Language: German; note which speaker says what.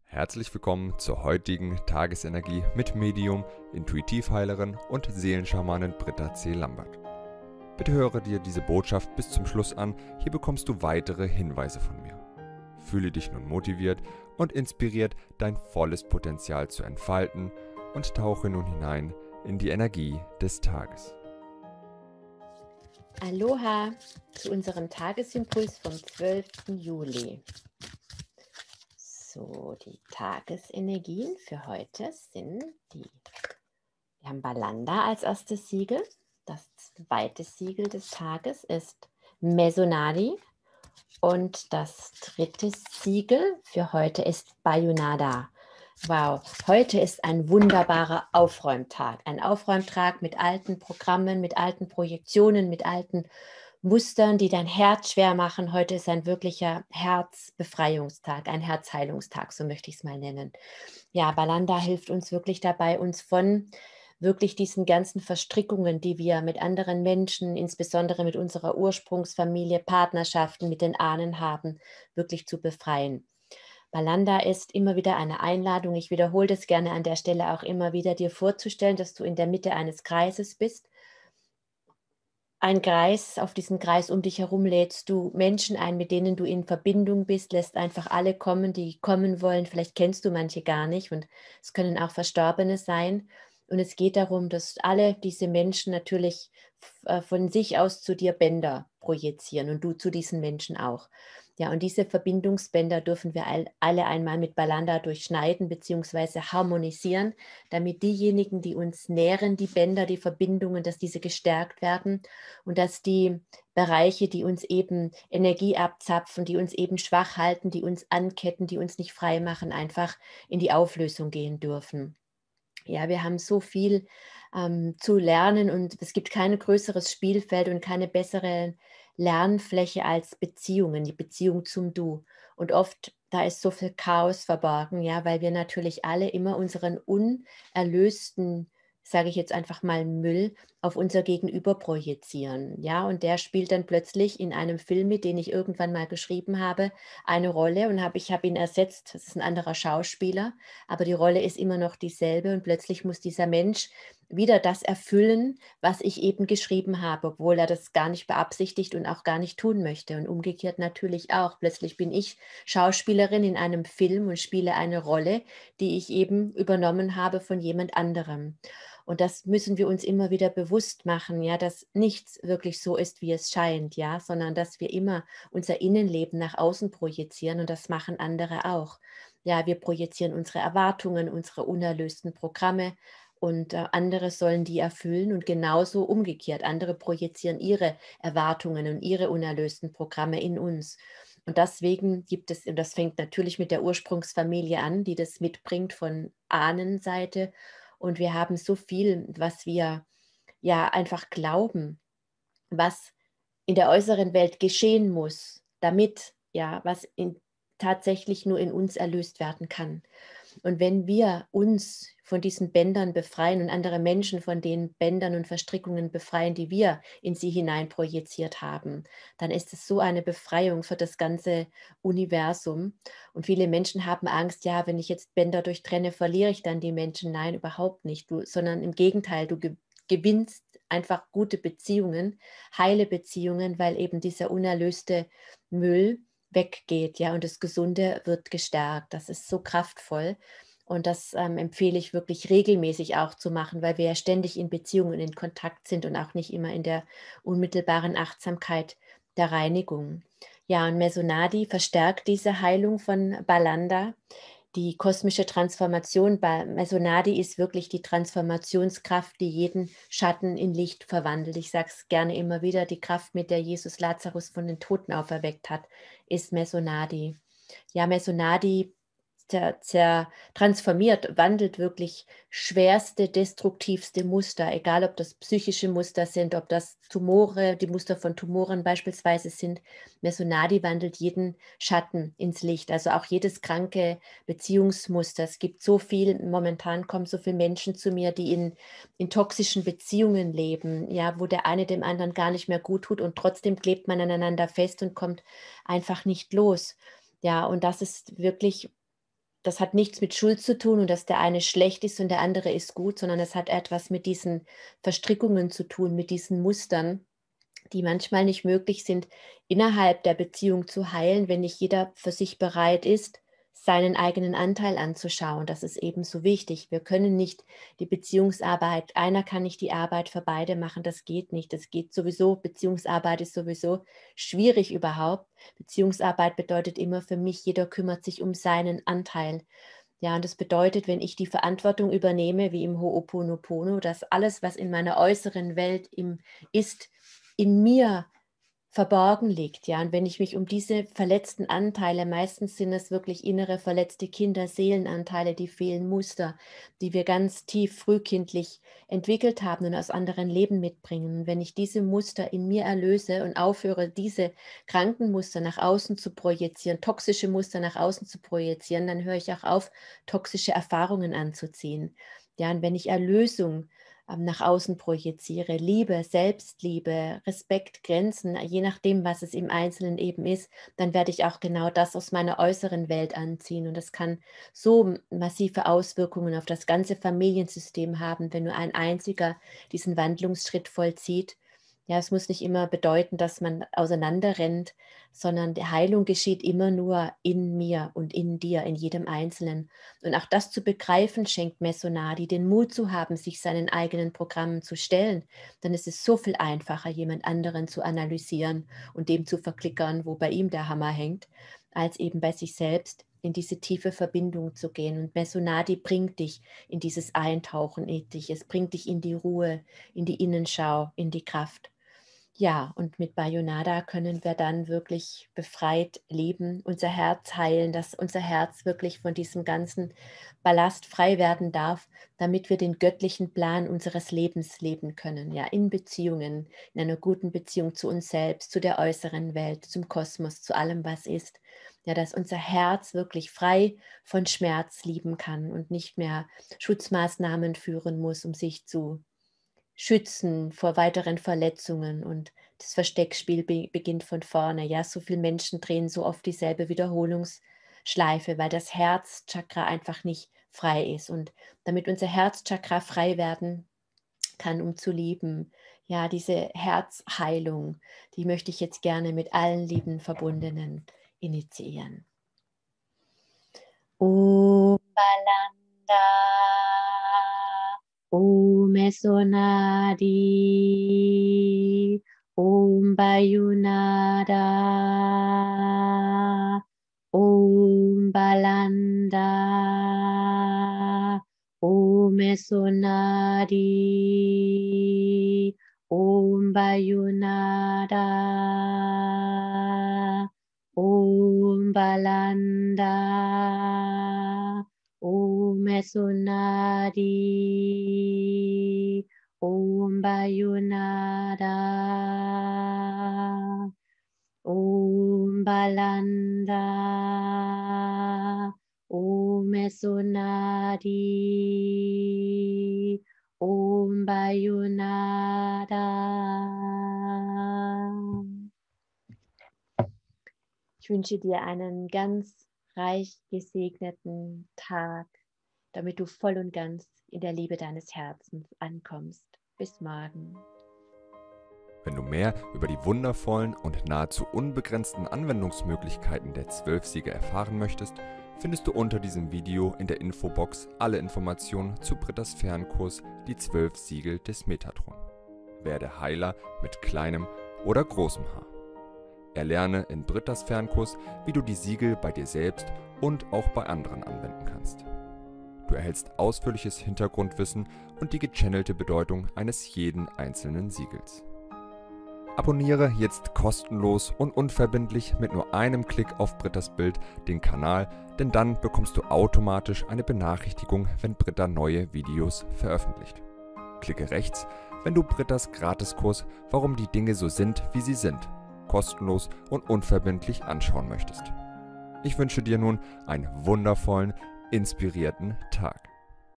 Speaker 1: Herzlich willkommen zur heutigen Tagesenergie mit Medium, Intuitivheilerin und Seelenschamanin Britta C. Lambert. Bitte höre dir diese Botschaft bis zum Schluss an, hier bekommst du weitere Hinweise von mir. Fühle dich nun motiviert und inspiriert, dein volles Potenzial zu entfalten und tauche nun hinein in die Energie des Tages.
Speaker 2: Aloha zu unserem Tagesimpuls vom 12. Juli. So, die Tagesenergien für heute sind wir haben Balanda als erstes Siegel. Das zweite Siegel des Tages ist Mesonadi und das dritte Siegel für heute ist Bayonada. Wow, heute ist ein wunderbarer Aufräumtag. Ein Aufräumtag mit alten Programmen, mit alten Projektionen, mit alten Mustern, die dein Herz schwer machen. Heute ist ein wirklicher Herzbefreiungstag, ein Herzheilungstag, so möchte ich es mal nennen. Ja, Balanda hilft uns wirklich dabei, uns von wirklich diesen ganzen Verstrickungen, die wir mit anderen Menschen, insbesondere mit unserer Ursprungsfamilie, Partnerschaften, mit den Ahnen haben, wirklich zu befreien. Balanda ist immer wieder eine Einladung. Ich wiederhole das gerne an der Stelle auch immer wieder, dir vorzustellen, dass du in der Mitte eines Kreises bist. Ein Kreis, auf diesen Kreis um dich herum lädst du Menschen ein, mit denen du in Verbindung bist, lässt einfach alle kommen, die kommen wollen. Vielleicht kennst du manche gar nicht und es können auch Verstorbene sein. Und es geht darum, dass alle diese Menschen natürlich von sich aus zu dir Bänder projizieren und du zu diesen Menschen auch. Ja, und diese Verbindungsbänder dürfen wir alle einmal mit Balanda durchschneiden bzw. harmonisieren, damit diejenigen, die uns nähren, die Bänder, die Verbindungen, dass diese gestärkt werden und dass die Bereiche, die uns eben Energie abzapfen, die uns eben schwach halten, die uns anketten, die uns nicht frei machen, einfach in die Auflösung gehen dürfen. Ja, wir haben so viel zu lernen und es gibt kein größeres Spielfeld und keine bessere Lernfläche als Beziehungen, die Beziehung zum Du. Und oft, da ist so viel Chaos verborgen, ja, weil wir natürlich alle immer unseren unerlösten, sage ich jetzt einfach mal, Müll auf unser Gegenüber projizieren. Ja, und der spielt dann plötzlich in einem Film, mit den ich irgendwann mal geschrieben habe, eine Rolle und ich habe ihn ersetzt. Das ist ein anderer Schauspieler, aber die Rolle ist immer noch dieselbe und plötzlich muss dieser Mensch wieder das erfüllen, was ich eben geschrieben habe, obwohl er das gar nicht beabsichtigt und auch gar nicht tun möchte. Und umgekehrt natürlich auch. Plötzlich bin ich Schauspielerin in einem Film und spiele eine Rolle, die ich eben übernommen habe von jemand anderem. Und das müssen wir uns immer wieder bewusst machen, ja, dass nichts wirklich so ist, wie es scheint, ja, sondern dass wir immer unser Innenleben nach außen projizieren und das machen andere auch. Ja, wir projizieren unsere Erwartungen, unsere unerlösten Programme und andere sollen die erfüllen und genauso umgekehrt. Andere projizieren ihre Erwartungen und ihre unerlösten Programme in uns. Und deswegen gibt es, und das fängt natürlich mit der Ursprungsfamilie an, die das mitbringt von Ahnenseite. Und wir haben so viel, was wir ja einfach glauben, was in der äußeren Welt geschehen muss, damit, ja, tatsächlich nur in uns erlöst werden kann. Und wenn wir uns von diesen Bändern befreien und andere Menschen von den Bändern und Verstrickungen befreien, die wir in sie hinein projiziert haben, dann ist es so eine Befreiung für das ganze Universum. Und viele Menschen haben Angst, ja, wenn ich jetzt Bänder durchtrenne, verliere ich dann die Menschen. Nein, überhaupt nicht. Sondern im Gegenteil, du gewinnst einfach gute Beziehungen, heile Beziehungen, weil eben dieser unerlöste Müll weggeht, ja, und das Gesunde wird gestärkt. Das ist so kraftvoll und das empfehle ich wirklich regelmäßig auch zu machen, weil wir ja ständig in Beziehungen in Kontakt sind und auch nicht immer in der unmittelbaren Achtsamkeit der Reinigung. Ja, und Mesonadi verstärkt diese Heilung von Balanda. Die kosmische Transformation bei Mesonadi ist wirklich die Transformationskraft, die jeden Schatten in Licht verwandelt. Ich sage es gerne immer wieder, die Kraft, mit der Jesus Lazarus von den Toten auferweckt hat, ist Mesonadi. Ja, Mesonadi transformiert, wandelt wirklich schwerste, destruktivste Muster, egal ob das psychische Muster sind, ob das Tumore, die Muster von Tumoren beispielsweise sind. Mesonadi wandelt jeden Schatten ins Licht, also auch jedes kranke Beziehungsmuster. Es gibt so viel, momentan kommen so viele Menschen zu mir, die in toxischen Beziehungen leben, ja, wo der eine dem anderen gar nicht mehr gut tut und trotzdem klebt man aneinander fest und kommt einfach nicht los. Ja, und das ist wirklich das hat nichts mit Schuld zu tun und dass der eine schlecht ist und der andere ist gut, sondern es hat etwas mit diesen Verstrickungen zu tun, mit diesen Mustern, die manchmal nicht möglich sind, innerhalb der Beziehung zu heilen, wenn nicht jeder für sich bereit ist, seinen eigenen Anteil anzuschauen. Das ist eben so wichtig. Wir können nicht die Beziehungsarbeit, einer kann nicht die Arbeit für beide machen, das geht nicht. Das geht sowieso, Beziehungsarbeit ist sowieso schwierig überhaupt. Beziehungsarbeit bedeutet immer für mich, jeder kümmert sich um seinen Anteil. Ja, und das bedeutet, wenn ich die Verantwortung übernehme, wie im Ho'oponopono, dass alles, was in meiner äußeren Welt ist, in mir verborgen liegt, ja, und wenn ich mich um diese verletzten Anteile, meistens sind es wirklich innere verletzte Kinder, Seelenanteile, die fehlen, Muster, die wir ganz tief frühkindlich entwickelt haben und aus anderen Leben mitbringen. Und wenn ich diese Muster in mir erlöse und aufhöre, diese kranken Muster nach außen zu projizieren, toxische Muster nach außen zu projizieren, dann höre ich auch auf, toxische Erfahrungen anzuziehen. Ja, und wenn ich Erlösung nach außen projiziere, Liebe, Selbstliebe, Respekt, Grenzen, je nachdem, was es im Einzelnen eben ist, dann werde ich auch genau das aus meiner äußeren Welt anziehen. Und das kann so massive Auswirkungen auf das ganze Familiensystem haben, wenn nur ein einziger diesen Wandlungsschritt vollzieht. Ja, es muss nicht immer bedeuten, dass man auseinanderrennt, sondern die Heilung geschieht immer nur in mir und in dir, in jedem Einzelnen. Und auch das zu begreifen, schenkt Mesonadi den Mut zu haben, sich seinen eigenen Programmen zu stellen. Dann ist es so viel einfacher, jemand anderen zu analysieren und dem zu verklickern, wo bei ihm der Hammer hängt, als eben bei sich selbst in diese tiefe Verbindung zu gehen. Und Mesonadi bringt dich in dieses Eintauchen in dich. Es bringt dich in die Ruhe, in die Innenschau, in die Kraft. Ja, und mit Bayonada können wir dann wirklich befreit leben, unser Herz heilen, dass unser Herz wirklich von diesem ganzen Ballast frei werden darf, damit wir den göttlichen Plan unseres Lebens leben können. Ja, in Beziehungen, in einer guten Beziehung zu uns selbst, zu der äußeren Welt, zum Kosmos, zu allem, was ist. Ja, dass unser Herz wirklich frei von Schmerz lieben kann und nicht mehr Schutzmaßnahmen führen muss, um sich zu schützen vor weiteren Verletzungen, und das Versteckspiel beginnt von vorne. Ja, so viele Menschen drehen so oft dieselbe Wiederholungsschleife, weil das Herzchakra einfach nicht frei ist. Und damit unser Herzchakra frei werden kann, um zu lieben, ja, diese Herzheilung, die möchte ich jetzt gerne mit allen lieben Verbundenen initiieren. Om Balanda, Om Mesonadi, Om Bayonada, Om Balanda, Om Mesonadi, Om Bayonada, Om Balanda, Om Mesonadi, Om Bayonada, Om Balanda, Om Mesonadi, Om Bayonada. Ich wünsche dir einen ganz reich gesegneten Tag, damit du voll und ganz in der Liebe deines Herzens ankommst. Bis morgen.
Speaker 1: Wenn du mehr über die wundervollen und nahezu unbegrenzten Anwendungsmöglichkeiten der 12 Siegel erfahren möchtest, findest du unter diesem Video in der Infobox alle Informationen zu Brittas Fernkurs Die 12 Siegel des Metatron. Werde Heiler mit kleinem oder großem H. Erlerne in Brittas Fernkurs, wie du die Siegel bei dir selbst und auch bei anderen anwenden kannst. Du erhältst ausführliches Hintergrundwissen und die gechannelte Bedeutung eines jeden einzelnen Siegels. Abonniere jetzt kostenlos und unverbindlich mit nur einem Klick auf Brittas Bild den Kanal, denn dann bekommst du automatisch eine Benachrichtigung, wenn Britta neue Videos veröffentlicht. Klicke rechts, wenn du Brittas Gratiskurs Warum die Dinge so sind, wie sie sind, kostenlos und unverbindlich anschauen möchtest. Ich wünsche dir nun einen wundervollen, inspirierten Tag.